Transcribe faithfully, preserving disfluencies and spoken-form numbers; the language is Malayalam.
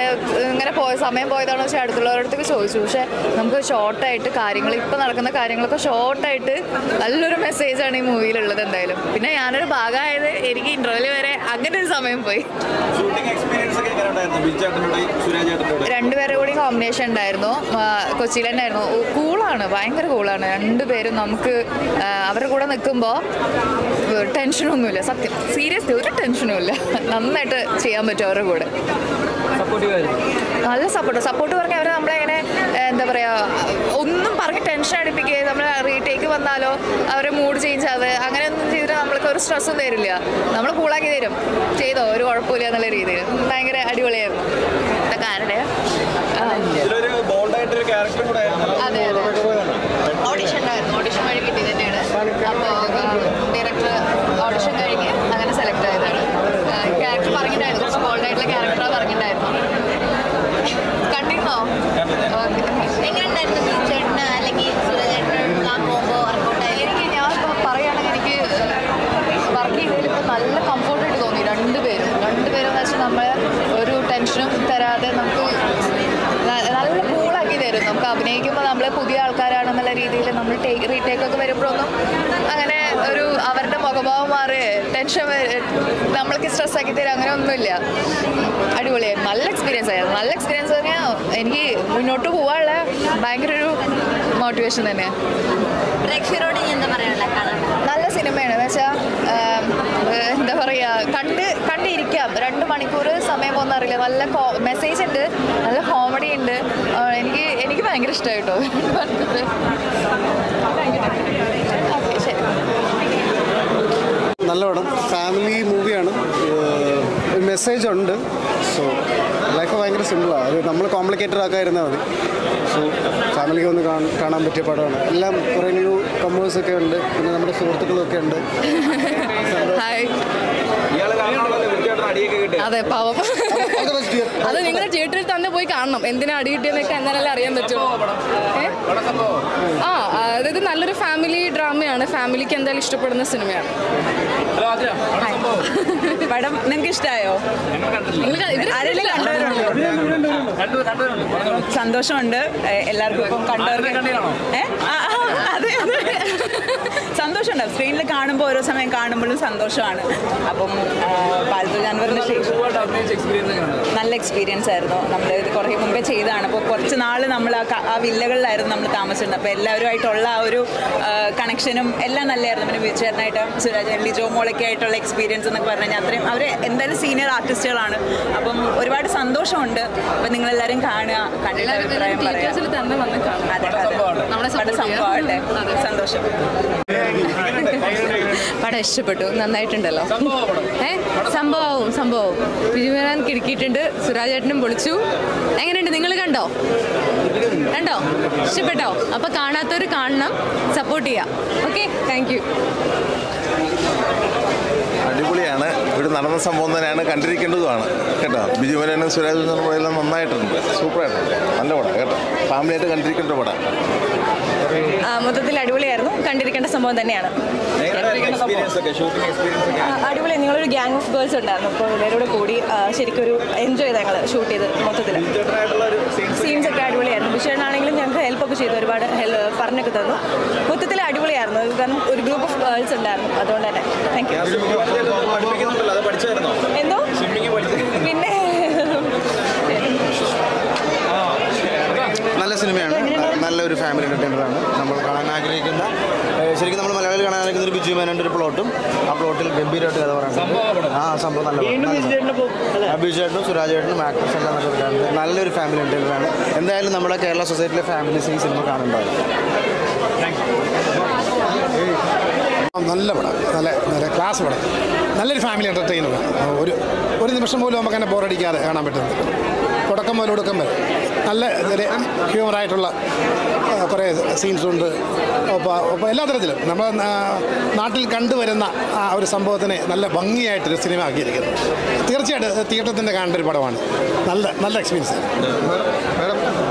ഇങ്ങനെ പോയ സമയം പോയതാണോ വെച്ചാൽ അടുത്തുള്ളവരടുത്തൊക്കെ ചോദിച്ചു. പക്ഷേ നമുക്ക് ഷോർട്ടായിട്ട് കാര്യങ്ങൾ ഇപ്പം നടക്കുന്ന കാര്യങ്ങളൊക്കെ ഷോർട്ടായിട്ട് നല്ലൊരു മെസ്സേജാണ് ഈ മൂവിയിലുള്ളത് എന്തായാലും. പിന്നെ ഞാനൊരു ഭാഗമായത് എനിക്ക് ഇൻ്റർവ്യൂവിൽ വരെ അങ്ങനെ ഒരു സമയം പോയി. രണ്ടുപേരും കൂടി കോമ്പിനേഷൻ ഉണ്ടായിരുന്നു. കൊച്ചിയിൽ തന്നെ ആയിരുന്നു. കൂളാണ്, ഭയങ്കര കൂളാണ് രണ്ടുപേരും. നമുക്ക് അവരുടെ കൂടെ നിൽക്കുമ്പോൾ ടെൻഷനൊന്നുമില്ല. സത്യം സീരിയസ്ലി ഒരു ടെൻഷനും ഇല്ല. നന്നായിട്ട് ചെയ്യാൻ പറ്റും അവരുടെ കൂടെ. നല്ല സപ്പോർട്ട് സപ്പോർട്ട് പറഞ്ഞാൽ അവർ നമ്മളെങ്ങനെ എന്താ പറയുക, ഒന്നും പറഞ്ഞ് ടെൻഷൻ അടിപ്പിക്കുക, നമ്മൾ റീടേക്ക് വന്നാലോ അവരെ മൂഡ് ചേഞ്ച് ആവുക അങ്ങനെയൊന്നും ചെയ്തിട്ട് നമ്മൾക്ക് ഒരു സ്ട്രെസ്സും തരില്ല. നമ്മൾ കൂളാക്കി തരും, ചെയ്തോ ഒരു കുഴപ്പമില്ല എന്നുള്ള രീതിയിൽ. ഭയങ്കര അടിപൊളിയായിരുന്നു. കാരണം അതെ അതെ ഓഡിഷൻ ഉണ്ടായിരുന്നു. ഓഡിഷൻ വഴി കിട്ടി തന്നെയാണ്. അപ്പോൾ ഡയറക്ടർ ഓഡിഷൻ കഴിഞ്ഞ് അങ്ങനെ സെലക്ട് ആയതാണ്. ക്യാരക്ടർ പറഞ്ഞിട്ടുണ്ടായിരുന്നു, കുറച്ച് ബോൾഡായിട്ടുള്ള ക്യാരക്ടറാണ് പറഞ്ഞിട്ടുണ്ടായിരുന്നു. കണ്ടിരുന്നോ? എങ്ങനെയുണ്ടായിരുന്നു ചേട്ടന് അല്ലെങ്കിൽ എനിക്ക് ഞാൻ പറയുകയാണെങ്കിൽ എനിക്ക് വർക്ക് ചെയ്തതിൽ ഇപ്പോൾ നല്ല കംഫോർട്ടായിട്ട് തോന്നി. രണ്ടുപേരും രണ്ടുപേരും എന്ന് വെച്ചാൽ നമ്മൾ ഒരു ടെൻഷനും തരാതെ നമുക്ക് നല്ല കൂളാക്കി തരും. നമുക്ക് അഭിനയിക്കുമ്പോൾ നമ്മൾ പുതിയ ആൾക്കാരാണെന്നുള്ള രീതിയിൽ നമ്മൾ ടേക്ക് റീടേക്കൊക്കെ വരുമ്പോഴൊന്നും അങ്ങനെ ഒരു അവരുടെ മുഖഭാവം മാറി ടെൻഷൻ നമ്മൾക്ക് സ്ട്രെസ്സാക്കി തരും അങ്ങനെ ഒന്നുമില്ല. അടിപൊളിയായിരുന്നു. നല്ല എക്സ്പീരിയൻസ് ആയിരുന്നു. നല്ല എക്സ്പീരിയൻസ് പറഞ്ഞാൽ എനിക്ക് മുന്നോട്ട് പോകാനുള്ള ഭയങ്കര ഒരു മോട്ടിവേഷൻ തന്നെയാണ്. നല്ല സിനിമയാണ് എന്ന് വെച്ചാൽ എന്താ പറയുക, കണ്ട് കണ്ടിരിക്കാം. രണ്ട് മണിക്കൂർ സമയം പോകുന്ന അറിയില്ല. നല്ല മെസ്സേജ് ഉണ്ട്, നല്ല കോമഡി ഉണ്ട്. എനിക്ക് എനിക്ക് ഭയങ്കര ഇഷ്ടമായിട്ടോ. ശരി, നല്ല പടം, ഫാമിലി മൂവിയാണ്. മെസ്സേജ് ഉണ്ട്. സോ ലൈഫ് ഭയങ്കര സിമ്പിളാണ്. അത് നമ്മൾ കോംപ്ലിക്കേറ്റഡ് ആക്കാതിരുന്നാൽ മതി. സോ ഫാമിലിക്ക് ഒന്ന് കാണാൻ പറ്റിയ പടമാണ്. എല്ലാം കുറേ ന്യൂ കമ്പേഴ്സൊക്കെ ഉണ്ട്, പിന്നെ നമ്മുടെ സുഹൃത്തുക്കളൊക്കെ ഉണ്ട്. അതെ, പാവം. അത് നിങ്ങൾ തിയേറ്ററിൽ തന്നെ പോയി കാണണം. എന്തിനാ അടി കിട്ടിയെന്നൊക്കെ എന്നാലല്ലേ അറിയാൻ പറ്റുമോ? ആ അതായത് നല്ലൊരു ഫാമിലി ഡ്രാമയാണ്. ഫാമിലിക്ക് എന്തായാലും ഇഷ്ടപ്പെടുന്ന സിനിമയാണ്. പടം നിങ്ങൾക്ക് ഇഷ്ടമായോ? സന്തോഷമുണ്ട് എല്ലാവർക്കും. ഇപ്പം കണ്ടവർക്ക് അതെ സന്തോഷമുണ്ട്. സ്ക്രീനിൽ കാണുമ്പോൾ ഓരോ സമയം കാണുമ്പോഴും സന്തോഷമാണ്. അപ്പം പാൽത്തു ജാൻവറിന് ശേഷം നല്ല എക്സ്പീരിയൻസ് ആയിരുന്നു. നമ്മൾ ഇത് കുറേ മുമ്പേ ചെയ്തതാണ്. അപ്പോൾ കുറച്ച് നാൾ നമ്മൾ ആ വില്ലകളിലായിരുന്നു നമ്മൾ താമസിച്ചിരുന്നത്. അപ്പോൾ എല്ലാവരുമായിട്ടുള്ള ആ ഒരു കണക്ഷനും എല്ലാം നല്ലതായിരുന്നു. പിന്നെ വിജയേട്ടനായിട്ട് സുരാജ് ലിജോ മോളൊക്കെ ആയിട്ടുള്ള എക്സ്പീരിയൻസ് എന്നൊക്കെ പറഞ്ഞു കഴിഞ്ഞാൽ അത്രയും അവർ എന്തായാലും സീനിയർ ആർട്ടിസ്റ്റുകളാണ്. അപ്പം ഒരുപാട് സന്തോഷമുണ്ട്. അപ്പം നിങ്ങളെല്ലാവരും കാണുക, കണ്ടിട്ട് അഭിപ്രായം പറയാം. അതെ അതെ സംഭവമാകട്ടെ. സന്തോഷം. പടം ഇഷ്ടപ്പെട്ടു, നന്നായിട്ടുണ്ടല്ലോ. ഏ സംഭവവും സംഭവവും വിജയൻ കിടക്കിയിട്ടുണ്ട്. സുരാജ് ചേട്ടനും പൊളിച്ചു. എങ്ങനെയുണ്ട്? നിങ്ങൾ കണ്ടോ കണ്ടോ ഇഷ്ടപ്പെട്ടോ? അപ്പോൾ കാണാത്തവർ കാണണം, സപ്പോർട്ട് ചെയ്യാം. Okay, thank you. അടിപൊളിയാണ്. ഇവിടെ നടന്ന സംഭവം തന്നെയാണ്, കണ്ടിരിക്കേണ്ടതുമാണ് കേട്ടോ. ബിജുമേനോനും സുരാജ് എല്ലാം നന്നായിട്ടുണ്ട്, സൂപ്പറായിട്ടുണ്ട്. നല്ല പടം കേട്ടോ, ഫാമിലിയായിട്ട് കണ്ടിരിക്കേണ്ട പടം. മൊത്തത്തിൽ അടിപൊളിയായിരുന്നു, കണ്ടിരിക്കേണ്ട സംഭവം തന്നെയാണ്. അടിപൊളി. നിങ്ങളൊരു ഗ്യാങ് ഓഫ് ഗേൾസ് ഉണ്ടായിരുന്നു. അപ്പോൾ എല്ലാവരും കൂടെ കൂടി ശരിക്കും ഒരു എൻജോയ് ചെയ്ത് ഞങ്ങൾ ഷൂട്ട് ചെയ്ത്. മൊത്തത്തിൽ സീൻസൊക്കെ അടിപൊളിയായിരുന്നു. വിഷയനാണെങ്കിലും ഞങ്ങൾക്ക് ഹെൽപ്പൊക്കെ ചെയ്തു, ഒരുപാട് ഹെൽപ്പ് പറഞ്ഞൊക്കെ തന്നു. മൊത്തത്തിൽ അടിപൊളിയായിരുന്നു. കാരണം ഒരു ഗ്രൂപ്പ് ഓഫ് ഗേൾസ് ഉണ്ടായിരുന്നു, അതുകൊണ്ട് തന്നെ താങ്ക് യു. എന്തോ പിന്നെ നല്ല സിനിമയാണ്, നല്ലൊരു ഫാമിലി എൻ്റർടൈനറാണ്. നമ്മൾ കാണാൻ ആഗ്രഹിക്കുന്ന, ശരിക്കും നമ്മൾ മലയാളികൾ കാണാൻ ആഗ്രഹിക്കുന്ന ഒരു ബിജു മേനോൻ്റെ ഒരു പ്ലോട്ടും ആ പ്ലോട്ടിൽ ഗംഭീരമായിട്ട് കഥ പറയുന്നത്. ആ സംഭവം നല്ല ബിജുചേട്ടനും സുരാജേട്ടനും ആക്ടേഴ്സ് എല്ലാം നല്ല നല്ലൊരു ഫാമിലി എൻ്റർടൈനറാണ്. എന്തായാലും നമ്മുടെ കേരള സൊസൈറ്റിയിലെ ഫാമിലീസ് ഈ സിനിമ കാണുന്നുണ്ടാവും. നല്ല പടം, നല്ല നല്ല ക്ലാസ് പടം, നല്ലൊരു ഫാമിലി എൻ്റർടൈനറാണ്. ഒരു ഒരു നിമിഷം പോലും നമുക്ക് തന്നെ ബോറടിക്കാതെ കാണാൻ പറ്റുന്നത്. തുടക്കം മുതൽ ഒടുക്കം വരെ നല്ല ഹ്യൂമറായിട്ടുള്ള കുറേ സീൻസുണ്ട്. അപ്പോൾ അപ്പോൾ എല്ലാ തരത്തിലും നമ്മൾ നാട്ടിൽ കണ്ടുവരുന്ന ആ ഒരു സംഭവത്തിനെ നല്ല ഭംഗിയായിട്ടൊരു സിനിമ ആക്കിയിരിക്കുന്നത്. തീർച്ചയായിട്ടും തിയേറ്ററിൽ തന്നെ കാണേണ്ട ഒരു പടമാണ്. നല്ല നല്ല എക്സ്പീരിയൻസ്.